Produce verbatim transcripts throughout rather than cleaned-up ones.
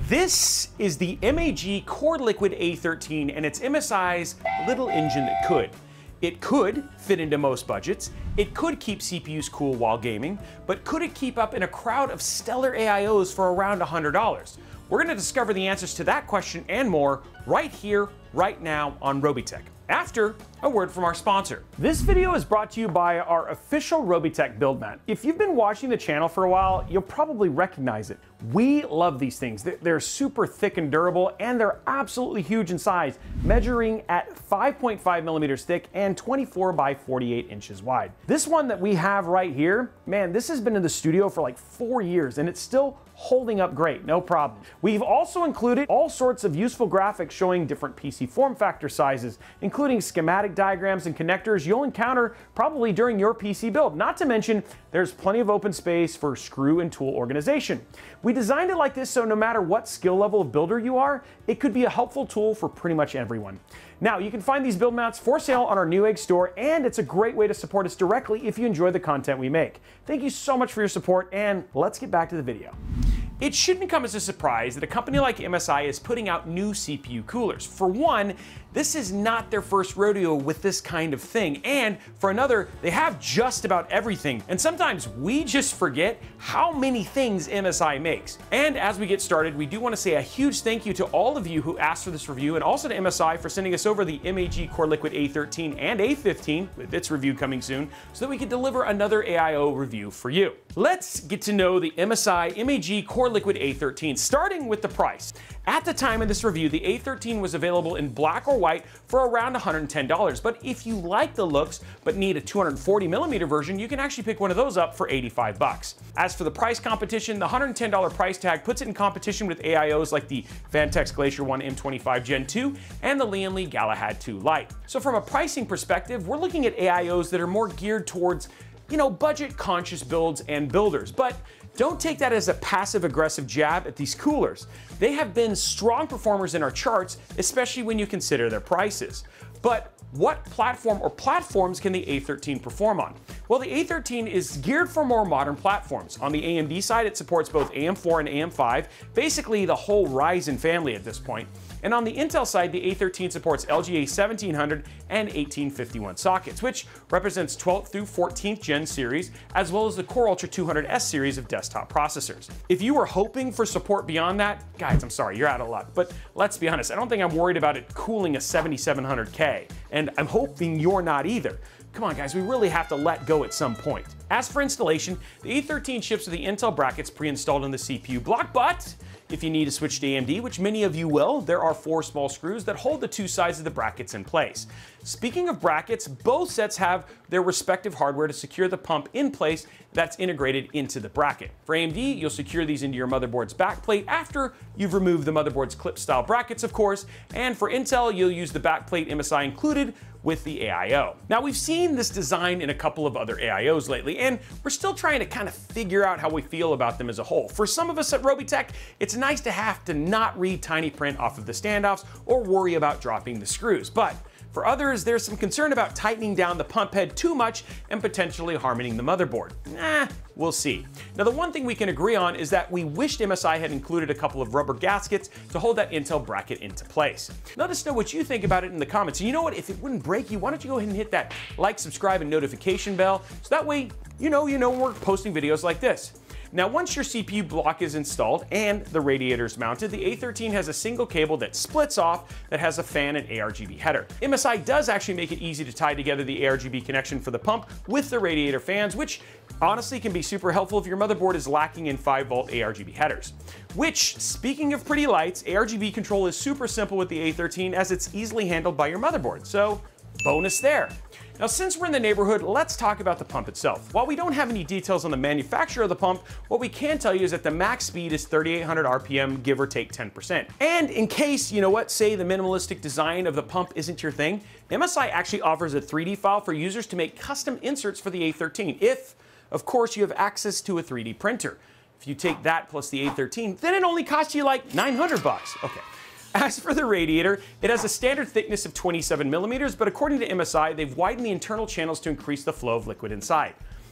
This is the MAG CoreLiquid A thirteen, and it's M S I's little engine that could. It could fit into most budgets, it could keep C P Us cool while gaming, but could it keep up in a crowd of stellar A I Os for around one hundred dollars? We're gonna discover the answers to that question and more right here, right now on Robeytech, after a word from our sponsor. This video is brought to you by our official Robeytech build mat. If you've been watching the channel for a while, you'll probably recognize it. We love these things. They're super thick and durable, and they're absolutely huge in size, measuring at five point five millimeters thick and twenty-four by forty-eight inches wide. This one that we have right here, man, this has been in the studio for like four years, and it's still holding up great, no problem. We've also included all sorts of useful graphics showing different P C form factor sizes, including schematic diagrams and connectors you'll encounter probably during your P C build. Not to mention, there's plenty of open space for screw and tool organization. We designed it like this so no matter what skill level of builder you are, it could be a helpful tool for pretty much everyone. Now, you can find these build mats for sale on our Newegg store, and it's a great way to support us directly if you enjoy the content we make. Thank you so much for your support, and let's get back to the video. It shouldn't come as a surprise that a company like M S I is putting out new C P U coolers. For one, this is not their first rodeo with this kind of thing, and for another, they have just about everything, and sometimes we just forget how many things M S I makes. And as we get started, we do want to say a huge thank you to all of you who asked for this review, and also to M S I for sending us over the MAG CoreLiquid A thirteen and A fifteen, with its review coming soon, so that we can deliver another A I O review for you. Let's get to know the M S I MAG CoreLiquid A thirteen, starting with the price. At the time of this review, the A thirteen was available in black or white for around one hundred ten dollars, but if you like the looks but need a two hundred forty millimeter version, you can actually pick one of those up for eighty-five bucks. As for the price competition, the one hundred ten dollar price tag puts it in competition with A I Os like the Phanteks GlacierOne M twenty-five Gen two and the Lian Galahad two Lite. So from a pricing perspective, we're looking at A I Os that are more geared towards, you know, budget-conscious builds and builders. But don't take that as a passive-aggressive jab at these coolers. They have been strong performers in our charts, especially when you consider their prices. But what platform or platforms can the A thirteen perform on? Well, the A thirteen is geared for more modern platforms. On the A M D side, it supports both A M four and A M five, basically the whole Ryzen family at this point. And on the Intel side, the A thirteen supports L G A seventeen hundred and eighteen fifty-one sockets, which represents twelfth through fourteenth gen series, as well as the Core Ultra two hundred S series of desktop processors. If you were hoping for support beyond that, guys, I'm sorry, you're out of luck. But let's be honest, I don't think I'm worried about it cooling a seventy-seven hundred K, and I'm hoping you're not either. Come on guys, we really have to let go at some point. As for installation, the A thirteen ships with the Intel brackets pre-installed in the C P U block, but if you need to switch to A M D, which many of you will, there are four small screws that hold the two sides of the brackets in place. Speaking of brackets, both sets have their respective hardware to secure the pump in place that's integrated into the bracket. For A M D, you'll secure these into your motherboard's backplate after you've removed the motherboard's clip-style brackets, of course, and for Intel, you'll use the backplate M S I included with the A I O. Now, we've seen this design in a couple of other A I Os lately, and we're still trying to kind of figure out how we feel about them as a whole. For some of us at Robeytech, it's nice to have to not read tiny print off of the standoffs or worry about dropping the screws, but for others, there's some concern about tightening down the pump head too much and potentially harming the motherboard. Nah, we'll see. Now, the one thing we can agree on is that we wished M S I had included a couple of rubber gaskets to hold that Intel bracket into place. Let us know what you think about it in the comments. And you know what? If it wouldn't break you, why don't you go ahead and hit that like, subscribe, and notification bell, so that way you know you know we're posting videos like this. Now, once your C P U block is installed and the radiator is mounted, the A thirteen has a single cable that splits off that has a fan and A R G B header. M S I does actually make it easy to tie together the A R G B connection for the pump with the radiator fans, which honestly can be super helpful if your motherboard is lacking in five volt A R G B headers. Which, speaking of pretty lights, A R G B control is super simple with the A thirteen as it's easily handled by your motherboard, so bonus there. Now, since we're in the neighborhood, let's talk about the pump itself. While we don't have any details on the manufacturer of the pump, what we can tell you is that the max speed is thirty-eight hundred R P M, give or take ten percent. And in case, you know what, say the minimalistic design of the pump isn't your thing, M S I actually offers a three D file for users to make custom inserts for the A thirteen, if, of course, you have access to a three D printer. If you take that plus the A thirteen, then it only costs you like nine hundred bucks. Okay. As for the radiator, it has a standard thickness of twenty-seven millimeters, but according to M S I, they've widened the internal channels to increase the flow of liquid inside.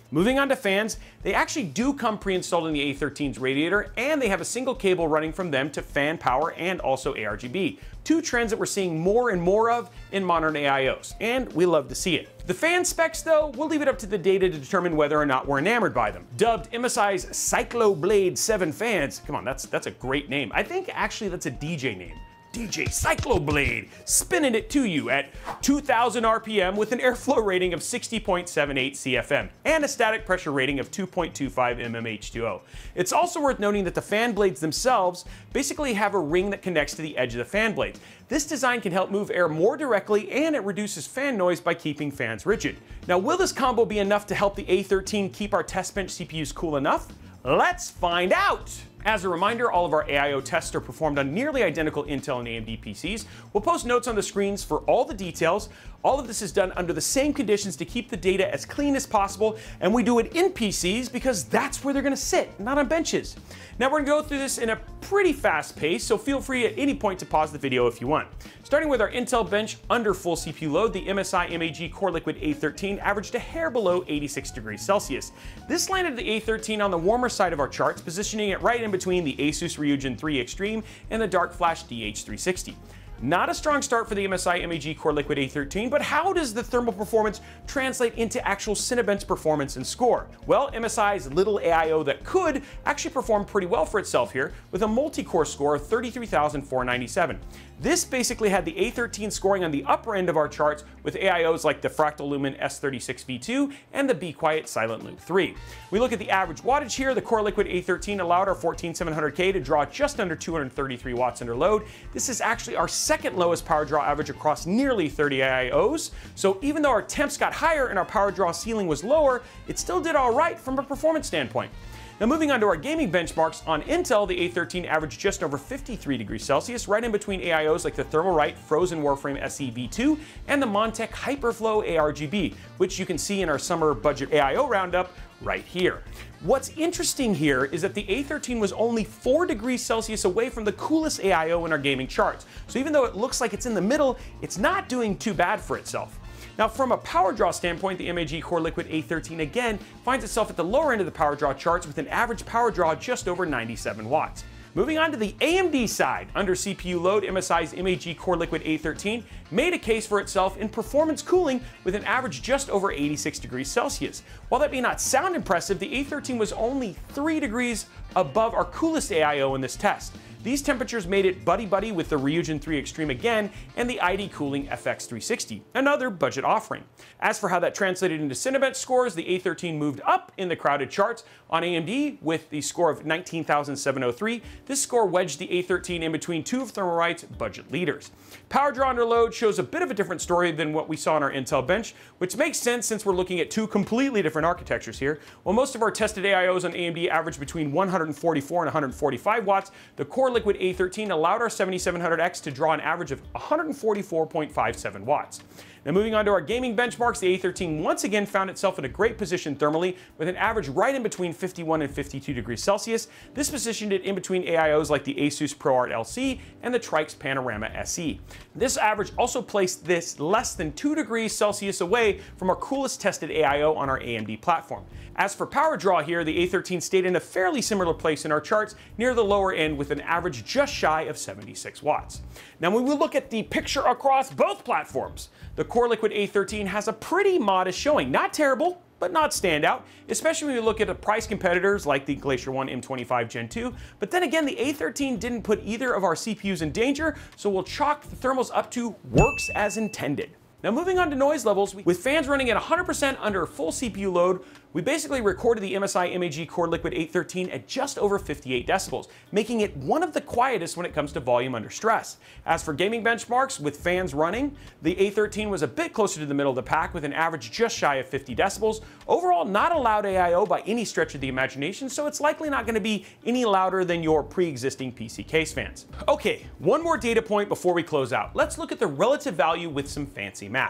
Moving on to fans, they actually do come pre-installed in the A thirteen's radiator, and they have a single cable running from them to fan power and also A R G B. Two trends that we're seeing more and more of in modern A I Os, and we love to see it. The fan specs though, we'll leave it up to the data to determine whether or not we're enamored by them. Dubbed M S I's Cycloblade seven fans, come on, that's, that's a great name. I think actually that's a D J name. D J Cycloblade, spinning it to you at two thousand R P M with an airflow rating of sixty point seven eight C F M and a static pressure rating of two point two five millimeters of H two O. It's also worth noting that the fan blades themselves basically have a ring that connects to the edge of the fan blades. This design can help move air more directly, and it reduces fan noise by keeping fans rigid. Now, will this combo be enough to help the A thirteen keep our test bench C P Us cool enough? Let's find out! As a reminder, all of our A I O tests are performed on nearly identical Intel and A M D P Cs. We'll post notes on the screens for all the details. All of this is done under the same conditions to keep the data as clean as possible, and we do it in P Cs because that's where they're gonna sit, not on benches. Now we're gonna go through this in a pretty fast pace, so feel free at any point to pause the video if you want. Starting with our Intel bench under full C P U load, the M S I MAG CoreLiquid A thirteen averaged a hair below eighty-six degrees Celsius. This landed the A thirteen on the warmer side of our charts, positioning it right in between the ASUS Ryujin three Extreme and the Dark Flash D H three sixty. Not a strong start for the M S I MAG CoreLiquid A thirteen, but how does the thermal performance translate into actual Cinebench performance and score? Well, M S I's little A I O that could actually perform pretty well for itself here with a multi-core score of thirty-three thousand four hundred ninety-seven. This basically had the A thirteen scoring on the upper end of our charts with A I Os like the Fractal Lumen S thirty-six V two and the Be Quiet Silent Loop three. We look at the average wattage here. The CoreLiquid A thirteen allowed our fourteen seven hundred K to draw just under two hundred thirty-three watts under load. This is actually our second lowest power draw average across nearly thirty A I Os. So even though our temps got higher and our power draw ceiling was lower, it still did all right from a performance standpoint. Now moving on to our gaming benchmarks, on Intel, the A thirteen averaged just over fifty-three degrees Celsius, right in between A I Os like the Thermalright Frozen Warframe S E V two and the Montech Hyperflow A R G B, which you can see in our summer budget A I O roundup right here. What's interesting here is that the A thirteen was only four degrees Celsius away from the coolest A I O in our gaming charts. So even though it looks like it's in the middle, it's not doing too bad for itself. Now from a power draw standpoint, the MAG CoreLiquid A thirteen again finds itself at the lower end of the power draw charts with an average power draw just over ninety-seven watts. Moving on to the A M D side, under C P U load, M S I's MAG CoreLiquid A thirteen made a case for itself in performance cooling with an average just over eighty-six degrees Celsius. While that may not sound impressive, the A thirteen was only three degrees above our coolest A I O in this test. These temperatures made it buddy-buddy with the Ryujin three Extreme again and the I D Cooling F X three sixty, another budget offering. As for how that translated into Cinebench scores, the A thirteen moved up in the crowded charts on A M D with the score of nineteen thousand seven hundred three. This score wedged the A thirteen in between two of Thermalright's budget leaders. Power draw under load shows a bit of a different story than what we saw in our Intel bench, which makes sense since we're looking at two completely different architectures here. While most of our tested A I Os on A M D averaged between one hundred forty-four and one hundred forty-five watts, the CoreLiquid A thirteen allowed our seventy-seven hundred X to draw an average of one hundred forty-four point five seven watts. Now moving on to our gaming benchmarks, the A thirteen once again found itself in a great position thermally with an average right in between fifty-one and fifty-two degrees Celsius. This positioned it in between A I Os like the ASUS ProArt L C and the Trike's Panorama S E. This average also placed this less than two degrees Celsius away from our coolest tested A I O on our A M D platform. As for power draw here, the A thirteen stayed in a fairly similar place in our charts near the lower end with an average just shy of seventy-six watts. Now when we look at the picture across both platforms, the CoreLiquid A thirteen has a pretty modest showing. Not terrible, but not standout, especially when you look at the price competitors like the GlacierOne M twenty-five Gen two. But then again, the A thirteen didn't put either of our C P Us in danger, so we'll chalk the thermals up to works as intended. Now moving on to noise levels, with fans running at one hundred percent under full C P U load, we basically recorded the M S I MAG CoreLiquid A thirteen at just over fifty-eight decibels, making it one of the quietest when it comes to volume under stress. As for gaming benchmarks, with fans running, the A thirteen was a bit closer to the middle of the pack with an average just shy of fifty decibels. Overall, not a loud A I O by any stretch of the imagination, so it's likely not going to be any louder than your pre-existing P C case fans. Okay, one more data point before we close out. Let's look at the relative value with some fancy math.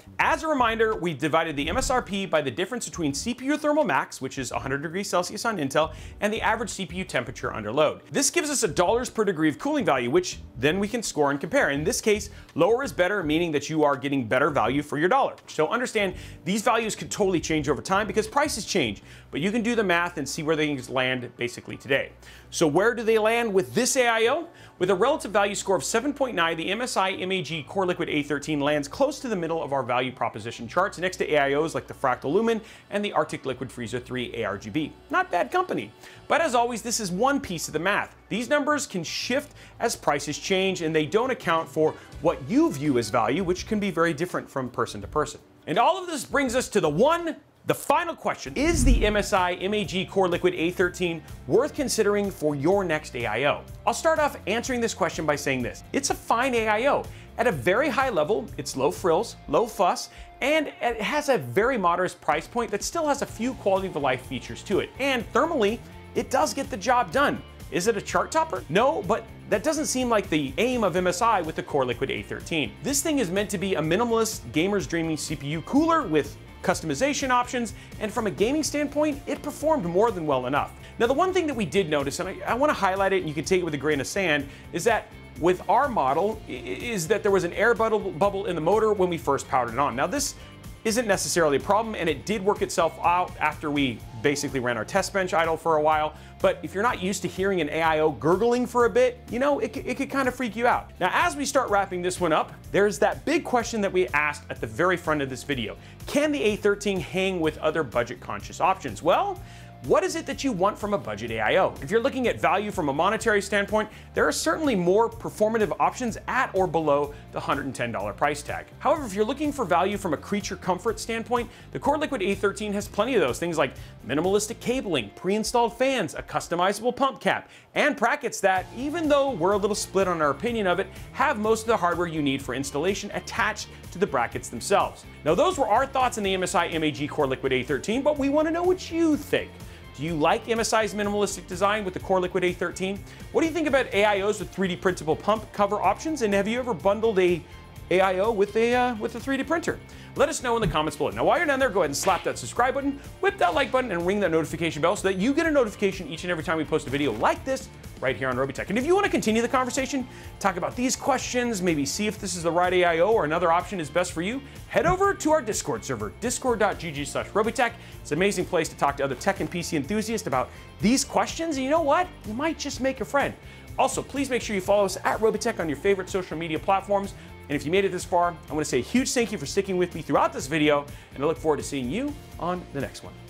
As a reminder, we've divided the M S R P by the difference between C P U thermal max, which is one hundred degrees Celsius on Intel, and the average C P U temperature under load. This gives us a dollars per degree of cooling value, which then we can score and compare. In this case, lower is better, meaning that you are getting better value for your dollar. So understand, these values could totally change over time because prices change, but you can do the math and see where they land basically today. So where do they land with this A I O? With a relative value score of seven point nine, the M S I MAG CoreLiquid A thirteen lands close to the middle of our value proposition charts next to A I Os like the Fractal Lumen and the Arctic Liquid Freezer three A R G B. Not bad company. But as always, this is one piece of the math. These numbers can shift as prices change, and they don't account for what you view as value, which can be very different from person to person. And all of this brings us to the one The final question, is the M S I MAG CoreLiquid A thirteen worth considering for your next A I O? I'll start off answering this question by saying this. It's a fine A I O. At a very high level, it's low frills, low fuss, and it has a very modest price point that still has a few quality of life features to it. And thermally, it does get the job done. Is it a chart topper? No, but that doesn't seem like the aim of M S I with the CoreLiquid A thirteen. This thing is meant to be a minimalist, gamer's dreaming C P U cooler with customization options, and from a gaming standpoint, it performed more than well enough. Now, the one thing that we did notice, and I, I want to highlight it, and you can take it with a grain of sand, is that with our model, is that there was an air bubble, bubble in the motor when we first powered it on. Now, this isn't necessarily a problem, and it did work itself out after we basically ran our test bench idle for a while. But if you're not used to hearing an A I O gurgling for a bit, you know, it, it could kind of freak you out. Now, as we start wrapping this one up, there's that big question that we asked at the very front of this video. Can the A thirteen hang with other budget-conscious options? Well, what is it that you want from a budget A I O? If you're looking at value from a monetary standpoint, there are certainly more performative options at or below the one hundred ten dollar price tag. However, if you're looking for value from a creature comfort standpoint, the CoreLiquid A thirteen has plenty of those things like minimalistic cabling, pre-installed fans, a customizable pump cap, and brackets that, even though we're a little split on our opinion of it, have most of the hardware you need for installation attached to the brackets themselves. Now, those were our thoughts on the M S I MAG CoreLiquid A thirteen, but we want to know what you think. Do you like M S I's minimalistic design with the CoreLiquid A thirteen? What do you think about A I Os with three D printable pump cover options? And have you ever bundled a A I O with a, uh, with a three D printer? Let us know in the comments below. Now, while you're down there, go ahead and slap that subscribe button, whip that like button, and ring that notification bell so that you get a notification each and every time we post a video like this right here on Robeytech. And if you want to continue the conversation, talk about these questions, maybe see if this is the right A I O or another option is best for you, head over to our Discord server, discord dot g g slash Robeytech. It's an amazing place to talk to other tech and P C enthusiasts about these questions, and you know what? You might just make a friend. Also, please make sure you follow us at Robeytech on your favorite social media platforms. And if you made it this far, I want to say a huge thank you for sticking with me throughout this video, and I look forward to seeing you on the next one.